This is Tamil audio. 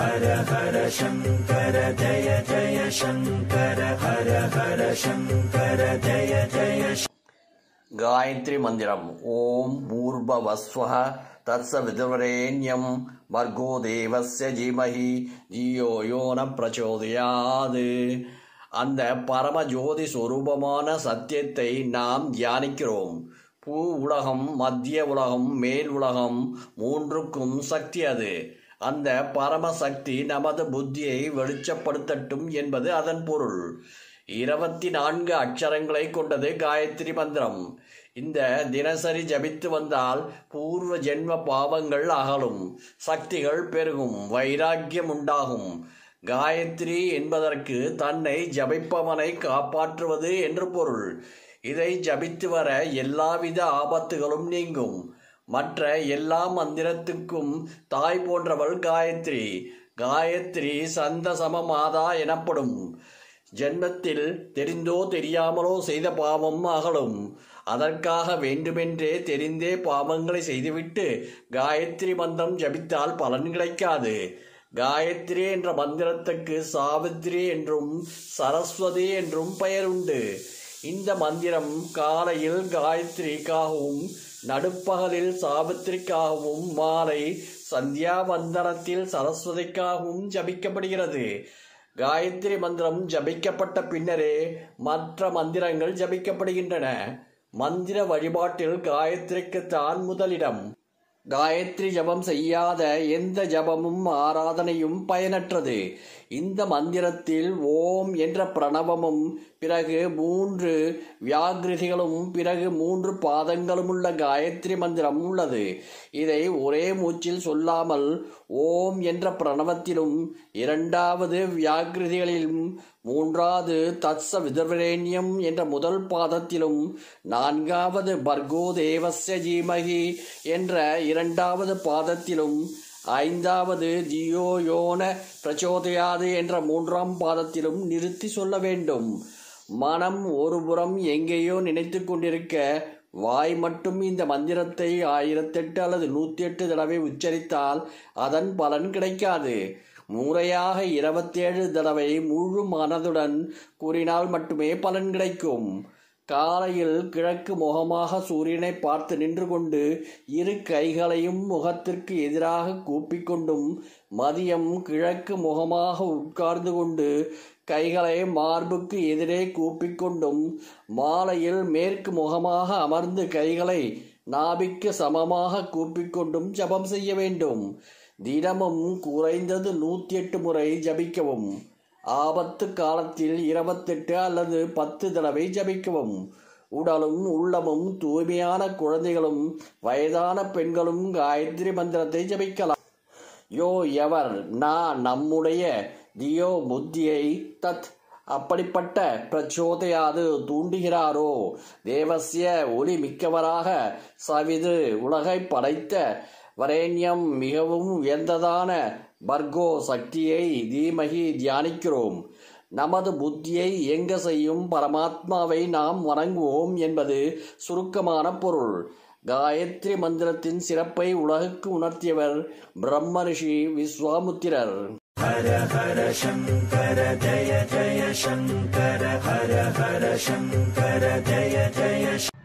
हर हर शंकर जय जय शंकर हर हर शंकर जय जय गायत्री मंदिरम ओम भूर्भुवस्वः तत्सवितुर्वरेण्यं भर्गो देवस्य धीमहि धियो यो न प्रचोदयात्. அந்த பரம ஜோதி சொரூபமான சத்தியத்தை நாம் தியானிக்கிறோம். பூ உலகம், மத்திய உலகம், மேல் உலகம் மூன்றுக்கும் சக்தி அது. அந்த பரமசக்தி நமது புத்தியை வெளிச்சப்படுத்தட்டும் என்பது அதன் பொருள். 24 அட்சரங்களை கொண்டது காயத்ரி மந்திரம். இந்த தினசரி ஜபித்து வந்தால் பூர்வ ஜென்ம பாவங்கள் அகலும், சக்திகள் பெருகும், வைராக்கியம் உண்டாகும். காயத்ரி என்பதற்கு தன்னை ஜபிப்பவனை காப்பாற்றுவது என்று பொருள். இதை ஜபித்து வர எல்லாவித ஆபத்துகளும் நீங்கும். மற்ற எல்லா மந்திரத்துக்கும் தாய் போன்றவள் காயத்ரி. காயத்ரி சந்தசம மாதா எனப்படும். ஜென்மத்தில் தெரிந்தோ தெரியாமலோ செய்த பாவம் அகலும். அதற்காக வேண்டுமென்றே தெரிந்தே பாவங்களை செய்துவிட்டு காயத்ரி மந்திரம் ஜபித்தால் பலன் கிடைக்காது. காயத்ரி என்ற மந்திரத்துக்கு சாவித்ரி என்றும் சரஸ்வதி என்றும் பெயர் உண்டு. இந்த மந்திரம் காலையில் காயத்ரிக்காகவும், நடுப்பகலில் சாவித்திரிக்காகவும், மாலை சந்தியாவந்தனத்தில் சரஸ்வதிக்காகவும் ஜபிக்கப்படுகிறது. காயத்ரி மந்திரம் ஜபிக்கப்பட்ட பின்னரே மற்ற மந்திரங்கள் ஜபிக்கப்படுகின்றன. மந்திர வழிபாட்டில் காயத்ரிக்குத்தான் முதலிடம். காயத்ரி ஜபம் செய்யாத எந்த ஜபமும் ஆராதனையும் பயனற்றது. இந்த மந்திரத்தில் ஓம் என்ற பிரணவமும், பிறகு 3 வியாகிருதிகளும், பிறகு 3 பாதங்களும் உள்ள காயத்ரி மந்திரம் உள்ளது. இதை ஒரே மூச்சில் சொல்லாமல் ஓம் என்ற பிரணவத்திலும், 2வது வியாகிருதிகளிலும், 3வது தத்ச விதுர்வரேண்யம் என்ற முதல் பாதத்திலும், 4வது பர்கோ தேவஸ்ய தீமஹி என்ற 2வது பாதத்திலும், 5வது தியோ யோன பிரச்சோதயாது என்ற 3ஆம் பாதத்திலும் நிறுத்தி சொல்ல வேண்டும். மனம் ஒருபுறம் எங்கேயோ நினைத்து கொண்டிருக்க வாய் மட்டும் இந்த மந்திரத்தை 1008 அல்லது 108 தடவை உச்சரித்தால் அதன் பலன் கிடைக்காது. முறையாக 27 தடவை முழு மனதுடன் கூறினால் மட்டுமே பலன் கிடைக்கும். காலையில் கிழக்கு முகமாக சூரியனை பார்த்து நின்று கொண்டு 2 கைகளையும் முகத்திற்கு எதிராக கூப்பிக்கொண்டும், மதியம் கிழக்கு முகமாக உட்கார்ந்து கொண்டு கைகளை மார்புக்கு எதிரே கூப்பிக்கொண்டும், மாலையில் மேற்கு முகமாக அமர்ந்து கைகளை நாபிக்கு சமமாக கூப்பிக்கொண்டும் ஜபம் செய்ய வேண்டும். தினமும் குறைந்தது 108 முறை ஜபிக்கவும். ஆபத்து காலத்தில் 28 அல்லது 10 தடவை ஜபிக்கவும். உடலும் உள்ளமும் தூய்மையான குழந்தைகளும் வயதான பெண்களும் காயத்ரி மந்திரத்தை ஜபிக்கலாம். யோ எவர் நம்முடைய தியோ புத்தியை தத் அப்படிப்பட்ட பிரச்சோதையாது தூண்டுகிறாரோ, தேவசிய ஒளி மிக்கவராக சவிது உலகை படைத்த வரேண்யம் மிகவும் உயர்ந்ததான பர்கோ சக்தியை தீமகி தியானிக்கிறோம். நமது புத்தியை இயங்க செய்யும் பரமாத்மாவை நாம் வணங்குவோம் என்பது சுருக்கமான பொருள். காயத்ரி மந்திரத்தின் சிறப்பை உலகுக்கு உணர்த்தியவர் பிரம்ம ரிஷி விஸ்வாமுத்திரர். हर हर शंकर जय जय शंकर हर हर शंकर जय जय